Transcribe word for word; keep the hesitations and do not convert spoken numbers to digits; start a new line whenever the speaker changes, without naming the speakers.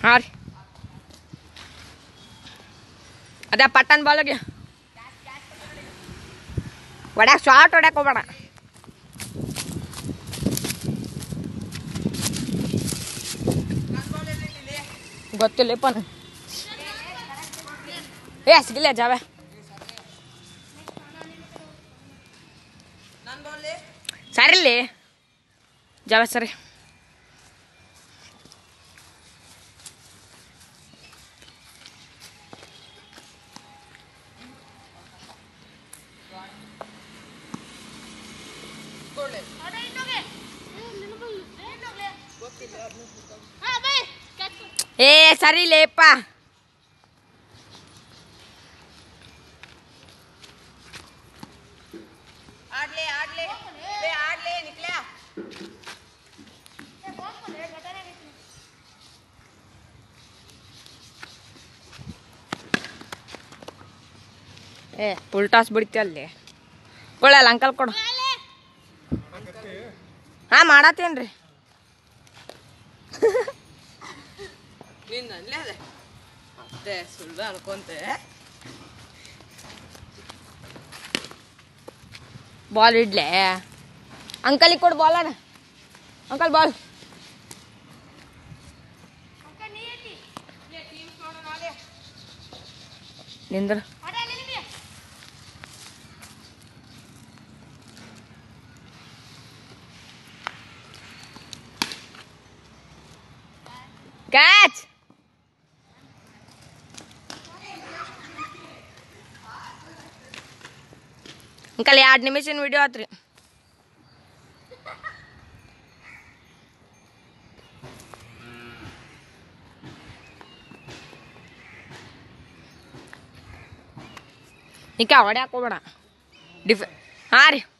हाँ ರೀ ಅದೇ ಪಟ್ಟನ್ ಬಾಲ್ಗೆ ಹೊಡ್ಯಾಕ ಶಾರ್ಟ್ ಹೊಡ್ಯಾಕ ಹೋಗ್ಬೇಡ ಗೊತ್ತಿಲ್ಲಪ್ಪ ಏ ಸಿಗಲ್ಲ ಜಾವೆ ಸರಿಲಿ ಜಾವೆ ಸರಿ ಏ ಸರಿ ಲೇಪ ಆಡ್ಲೆ ಆಡ್ಲೆ ಲೇ ಆಡ್ಲೆ ನಿಕ್ಲಾ ಏ ಫುಲ್ ಟಾಸ್ ಬಿಡ್ತಿ ಅಲ್ಲಿ ಕೊಡಲ್ಲ ಅಂಕಲ್ ಕೊಡು ಹಾ ಮಾಡತ್ತೇನ್ರಿ ನಿನ್ನೆ ಅದೇ ಅದೇ ಸುಳ್ಳು ಅನ್ಕೊಂತೆ ಬಾಲ್ ಇಡ್ಲೆ ಅಂಕಲಿಗೆ ಕೊಡು ಬಾಲನ ಅಂಕಲ್ ಬಾಲ್ ನಿಂದ್ರ ಕ್ಯಾಚ್ ಅಂಕಲ್ ಎರಡು ನಿಮಿಷನ ವಿಡಿಯೋ ಆತ್ರಿ ನಿಕ್ಕ ಹೊಡ್ಯಾಕ ಹೋಗ್ಬೇಡ ಡಿಫೆ ಹಾಂ ರೀ